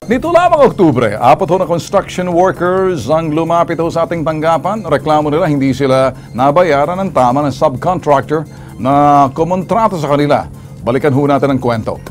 Nito lamang Oktubre, 4 na construction workers ang lumapit sa ating tanggapan. Reklamo nila hindi sila nabayaran ng tama ng subcontractor na kumontrata sa kanila. Balikan ho natin ang kwento.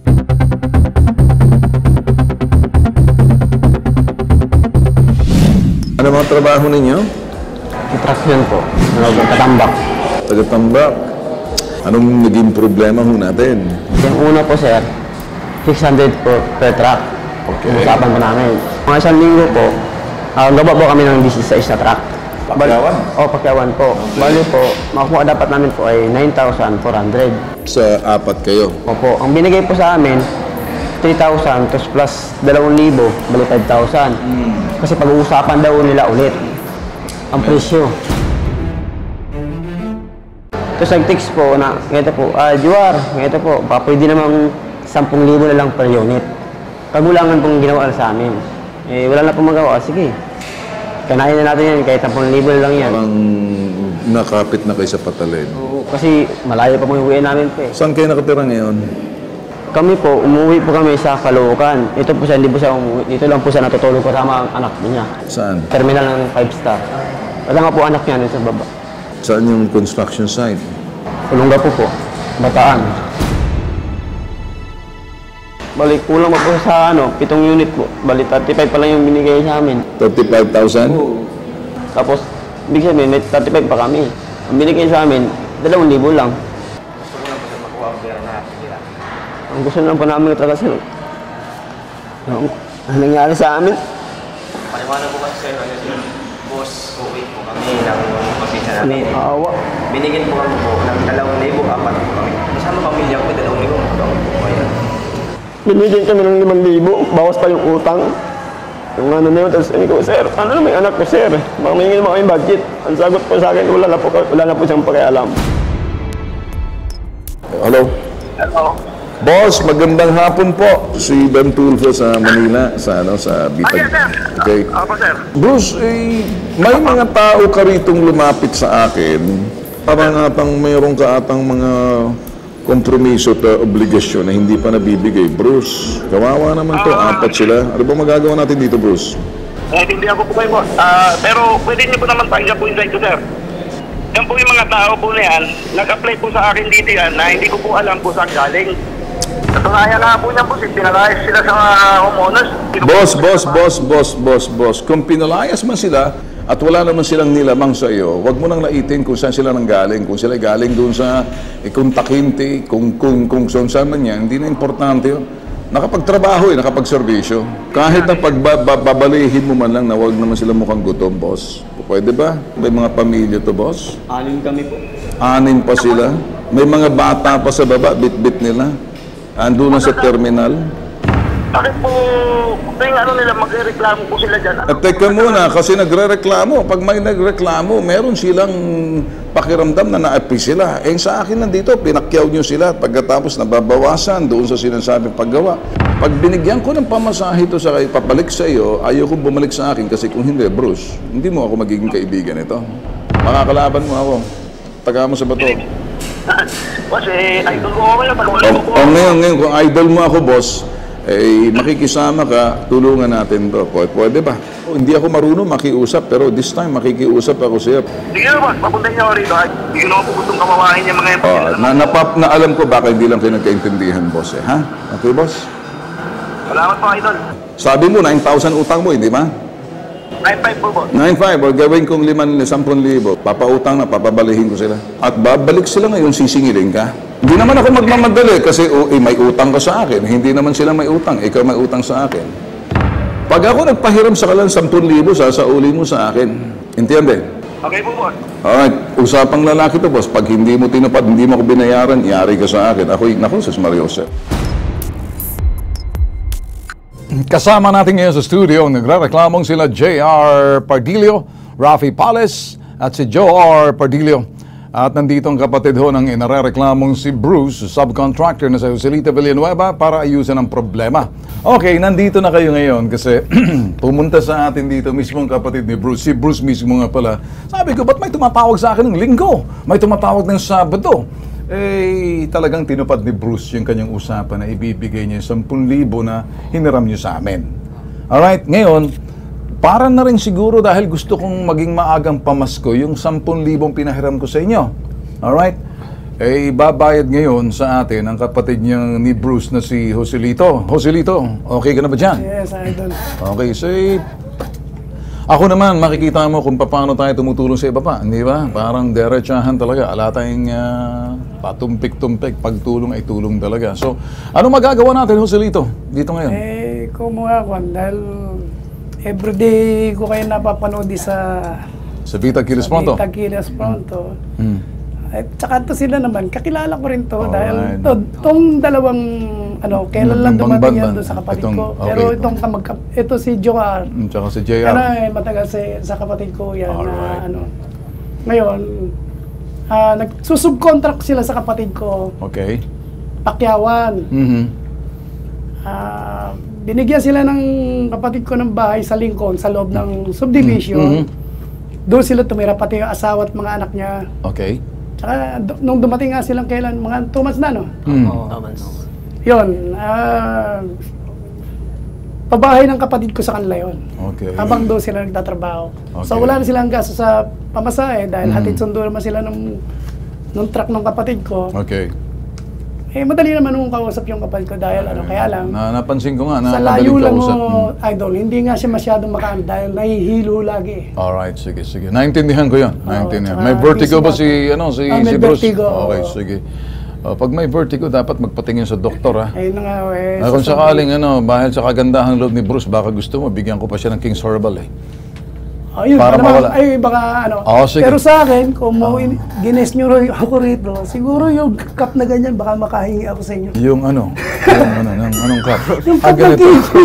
Ano mga trabaho ninyo? Construction po. Katambak. Tagatambak. Anong naging problema ho natin? Yung una po, sir, 600 po per truck. Okay. Usapan po namin. Mga isang linggo po, gaba po kami ng 16 na truck. Pakyawan? Pakyawan po. Bali po, makuha dapat namin po ay 9,400. Sa apat kayo? Opo. Ang binigay po sa amin, 3,000 plus 2,000, bali 5,000. Kasi pag-uusapan daw nila ulit ang presyo. Tapos nag-text po na, ganito po, Juar, ganito po, pwede namang 10,000 na lang per unit. Kagulangan pong ginawa sa amin. Wala na pong magawa, sige. Kanayin na natin yan, kahit 10,000 lang yan. Parang nakapit na kayo sa Patalim. Oo, kasi malayo pa po yung uwi namin po eh. Saan kayo nakatira ngayon? Kami po, umuwi po kami sa Caloocan. Ito po siya, hindi po siya umuwi. Dito lang po siya natutulog kasama ang anak niya. Saan? Terminal ng 5-star. Wala nga po anak niya sa baba. Saan yung construction site? Ulongga po, Bataan. Balik kulang po sa 7 unit po. Balik 35 pa lang yung binigay sa amin. 35,000? Tapos, big sabihin, may 35 pa kami. Ang binigay sa amin, 2,000 lang. Gusto mo lang po siya makuha ang pera na sila? Ang gusto lang po namin talaga sila. Ang nangyari sa amin? Paliwanag po kasi sa'yo, boss, uwi po kami ng pasensya natin. May awa. Binigyan po kami po ng 2,000, 4 po kami. Kasama pamilya ko, 2,000 po kaya. Binigyan kami ng 5,000, bawas pa yung utang. Yung ano na yun, tapos sabi ko, sir, ano na may anak ko, sir? Baka may naman kayong budget. Ang sagot po sa akin, wala na po siyang pakialam. Hello? Hello? Boss, magandang hapon po. Si Ben Tulfo sa Manila, sa Bitag. Okay. Ako, sir. Bruce, may mga tao ka ritong lumapit sa akin. Parang atang mayroon ka atang mga kompromiso at obligasyon na hindi pa nabibigay. Bruce, kawawa naman to. 4 sila. Ano ba magagawa natin dito, Bruce? Naintindihan ko po kayo, boss. Pero pwede niyo po naman pakinggan po yung side ko, sir. Yan po yung mga tao po na yan, nag-apply po sa akin dito yan na hindi ko po alam po saan galing. Katunayan na po niyan po, pinalayas sila sa homeowners. Boss. Kung pinalayas man sila at wala naman silang nilamang sa iyo, wag mo nang laitin kung saan sila nanggaling. Kung sila galing doon sa Kuntakinti, kung saan man yan, hindi na importante yun. Nakapagtrabaho nakapagserbisyo. Kahit na pagbabalihin mo man lang na wag naman sila mukhang gutom, boss. Pwede ba? May mga pamilya to, boss? 6 kami po. 6 pa sila. May mga bata pa sa baba, bit-bit nila. Ando na sa terminal. Bakit po, tuwing ano nila, magre-reklamo po sila dyan. At teka muna, kasi nagre-reklamo. Pag may nagreklamo, meron silang pakiramdam na naapi sila. Sa akin nandito, pinakyaw nyo sila. Pagkatapos nababawasan doon sa sinasabing paggawa. Pag binigyan ko ng pamasahe ito sa papalik sa iyo, ayaw kong bumalik sa akin kasi kung hindi, Bruce, hindi mo ako magiging kaibigan ito. Makakalaban mo ako. Taga mo sa bato. Boss, idol ko ako yun. Pag wala po po. Ngayon, kung idol mo ako, boss, makikisama ka, tulungan natin to. Pwede ba? Hindi ako marunong makiusap, pero this time makikiusap ako siya. Sige na, boss, papunta niyo ako rito. Hindi ko naman po gustong kamawahin yung mga yan. Na alam ko baka hindi lang kayo nagkaintindihan, boss. Ha? Okay, boss? Salamat po, idol. Sabi mo, 9,000 utang mo, hindi ba? 9,500 po, boss. 9,500, o gawin kong 10,000. Papautang na, papabalihin ko sila. At babalik sila ngayon, sisingilin ka. Hindi naman ako magmamadali kasi may utang ka sa akin. Hindi naman sila may utang, ikaw may utang sa akin. Pag ako nagpahiram sa kalan 10,000, sasauli mo sa akin. Entiende? Okay po, boss. Alright, usapang lalaki to, boss. Pag hindi mo tinupad, hindi mo ako binayaran, iyari ka sa akin. Ako, sus Mario Jose. Kasama natin ngayon sa studio ang nagre-reklamong sila J.R. Pardilio, Rafi Pales at si Joe R. Pardilio. At nandito ang kapatid ho ng inarereklamong si Bruce, subcontractor na sa Joselita Villanueva para ayusin ang problema. Okay, nandito na kayo ngayon kasi pumunta sa atin dito mismo ang kapatid ni Bruce. Si Bruce mismo nga pala. Sabi ko, ba't may tumatawag sa akin ng linggo? May tumatawag ng Sabado. talagang tinupad ni Bruce yung kanyang usapan na ibibigay niya yung 10,000 na hiniram niyo sa amin. Alright, ngayon, para na rin siguro dahil gusto kong maging maagang pamasko yung 10,000 pinahiram ko sa inyo. Alright? Babayad ngayon sa atin ang kapatid niyang ni Bruce na si Joselito. Joselito, okay ka na ba dyan? Yes, idol. Okay, so ako naman, makikita mo kung paano tayo tumutulong sa iba pa, di ba? Parang derechahan talaga, ala tayong patumpik-tumpik, pagtulong ay tulong talaga. So, ano magagawa natin, Joselito, dito ngayon? Kumuha ko, dahil everyday ko kayo napapanood sa Vita Kilis Pronto? Vita Kilis Pronto. At saka to sila naman, kakilala ko rin to dahil itong dalawang kailan lang dumating yan doon sa kapatid ko. Pero itong ito si Joar. Tsaka si JR. Matagal sa kapatid ko yan na Ngayon, nagsusubcontract sila sa kapatid ko. Okay. Pakyawan. Binigyan sila ng kapatid ko ng bahay sa Lincoln, sa loob ng subdivision. Doon sila tumira, pati yung asawa at mga anak niya. Okay. Tsaka nung dumating nga silang kailan, mga 2 months na, no? 2 months. Yun, pabahay ng kapatid ko sa kanila yun. Okay. Habang doon sila nagtatrabaho. Okay. So wala na silang gasto sa pamasahe dahil hatid sundo naman sila nung truck ng kapatid ko. Okay. Madali naman nung kausap yung kapatid ko dahil kaya lang. Napansin ko nga, Sa layo lang mo, idol, hindi nga siya masyadong makaan dahil nahihilo lagi. Alright, sige. Naintindihan ko yun. Naintindihan. tsaka May vertigo ba si may Bruce? vertigo, Okay, sige. Pag may vertigo, dapat magpatingin sa doktor, ha? Ayun na nga, Kung sakaling, bahil sa kagandahang loob ni Bruce, baka gusto mo, bigyan ko pa siya ng King's Herbal, Ayun, para mawala. Baka sige. Pero sa akin, kung gines nyo ako rito, siguro yung cup na ganyan, baka makahingi ako sa inyo. Yung anong cup? Yung cup na ganito.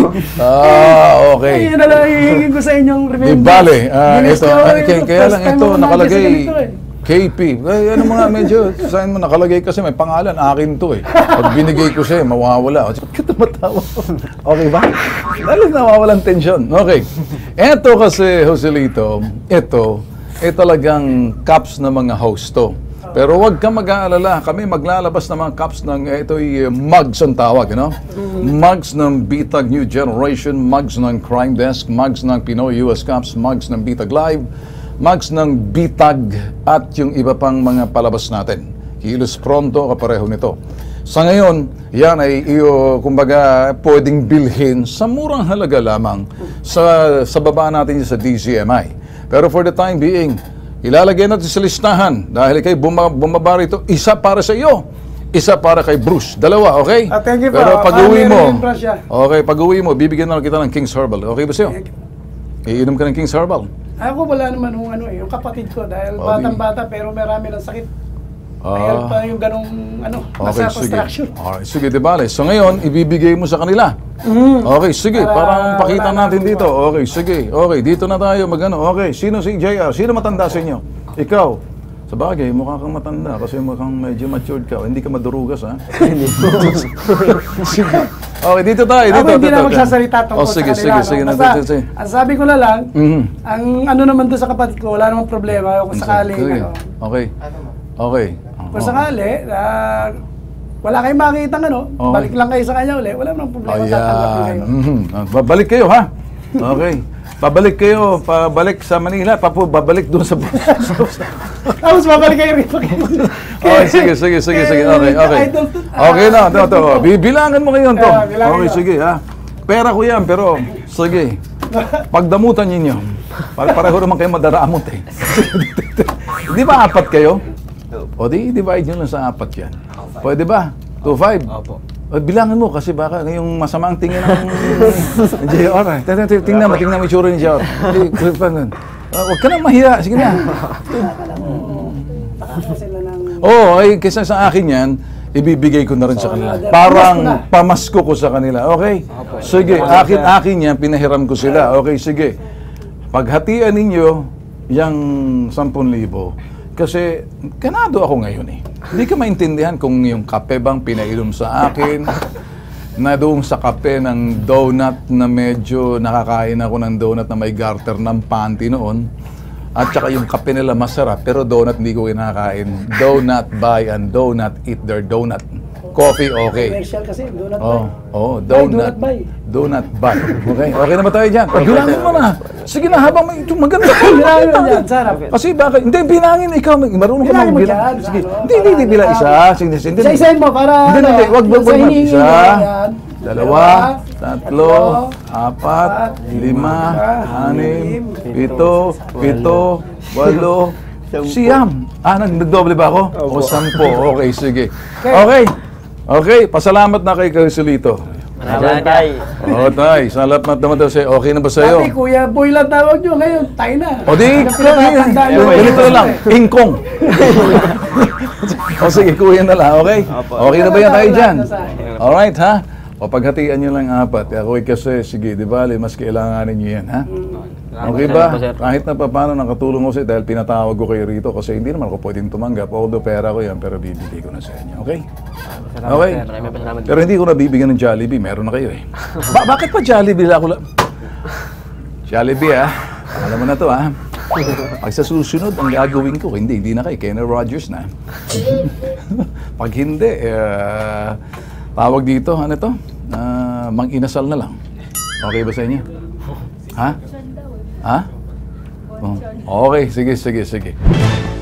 Okay. Ayun na lang, hihingin ko sa inyong remember. Di bale, Guinness ito, nyo, kaya lang first time ito, ako nakalagay, nandiyan sa ganito, KP. Ano mga medyo, saan mo nakalagay kasi may pangalan, akin to Pag binigay ko siya, mawawala. Ba't ka tumatawa? Okay ba? Dahil nawawalan tensyon. Okay. Ito kasi, Joselito, ito, talagang cups na mga host to. Pero huwag ka mag-aalala, kami maglalabas ng mga cups ng, ito'y mugs ang tawag, Mugs ng Bitag New Generation, mugs ng Crime Desk, mugs ng Pinoy US Cups, mugs ng Bitag Live, mugs ng Bitag at yung iba pang mga palabas natin. Kilos Pronto, kapareho nito. Sa ngayon, yan ay kumbaga pwedeng bilhin sa murang halaga lamang sa baba natin sa DCMI. Pero for the time being, ilalagay natin sa listahan dahil kay bumaba rito, isa para sa iyo, isa para kay Bruce. Dalawa, okay? Thank you po. Pero pag-uwi mo, Meron pag-uwi mo, bibigyan na lang kita ng King's Herbal. Okay ba sa'yo? Iinom ka ng King's Herbal. Ako wala naman yung kapatid ko dahil batang-bata pero marami ng sakit. Dahil pa yung ganong nasa construction. Alright, sige, di bale. So ngayon, ibibigay mo sa kanila. Okay, sige, parang pakita natin dito. Okay, sige. Okay, dito na tayo Okay, sino si JR? Sino matanda sa inyo? Ikaw. Sa bagay, mukha kang matanda kasi mukhang medyo matured ka. Hindi ka madurugas, ha? Sige. Okay, dito tayo. Ako hindi na magsasalita tungkol sige, sa kanila. Sige. Ang sabi ko na lang, ang naman doon sa kapatid ko, wala namang problema. Kung sakali, Okay. Okay. Kung sakali, wala kayong makikita balik lang kayo sa kanya ulit, wala namang problema. Tatanggapin kayo. Babalik kayo, ha? Okay. Pabalik sa Manila, babalik doon sa Tapos babalik kayo rito. Okay, sige. Okay na, ito. Bibilangan mo ngayon to. Okay, sige, ha? Pera ko yan, pero sige. Pagdamutan ninyo. Pareho naman kayo madaramot, Di ba 4 kayo? O divide nyo lang sa 4 yan. Pwede ba? 2-5? Opo. Bilangan mo kasi baka yung masamang tingin ng JR. Tingnan mo yung itsura ni JR. Huwag ka na mahiya. Sige na. Kaysa sa akin yan, ibibigay ko na rin sa kanila. Parang pamasko ko sa kanila. Okay? Sige, akin yan, pinahiram ko sila. Okay, sige. Paghatian ninyo yung 10,000. Kasi ganado ako ngayon Hindi ka maintindihan kung yung kape bang pinainom sa akin, na doon sa kape ng donut na medyo nakakain ako ng donut na may garter ng panty noon. At saka yung kape nila masarap, pero donut hindi ko kinakain. Do not buy and do not eat their donut. Coffee, okay. Commercial kasi, donut Oh, buy. oh, Buy, donut buy. do not buy. Okay, okay na ba tayo dyan? Bilangin mo na. Sige na, habang may maganda ka. Bilangin mo dyan, sarap. Kasi bakit? Hindi, bilangin ikaw. Marunong ka Bilangin mo magbilang. dyan, Sige. ano, Hindi, bilang isa. Sige, sige. Isa-isahin mo para Hindi, wag. sa hinihingi mo, Isa, yan. dalawa, tatlo, apat, lima, anim, pito, walo, siyam. Nagdoble ba ako? O 10. Okay, sige. Okay, pasalamat na kay Carcelito. Maraming tay. Oo, tay. Sa lahat naman daw sa'yo. Okay na ba sa'yo? Dati, Kuya Boy lang tawag nyo. Ngayon, tayo na. O di, Pinapatandaan nyo. ganito na lang. Ingkong. O sige, kuya na lang, okay? Okay na ba yan tayo dyan? Alright, ha? O paghatian nyo lang 4. Ako kasi, sige, di ba, mas kailanganin nyo yan, ha? Okay ba? Kahit na pa paano nakatulong ko sa'yo dahil pinatawag ko kayo rito kasi hindi naman ako pwedeng tumanggap. Although pera ko yan, pero bibigay ko na sa inyo, okay? Okay? Pero hindi ko nabibigyan ng Jollibee. Meron na kayo eh. Bakit pa Jollibee? Ako lang. Jollibee alam mo na to Pag sa susunod, ang gagawin ko, hindi na kayo. Kenny Rogers na. Pag hindi, tawag dito, ano to? Mang-inasal na lang. Okay ba sa inyo? Ha? Okay, sige.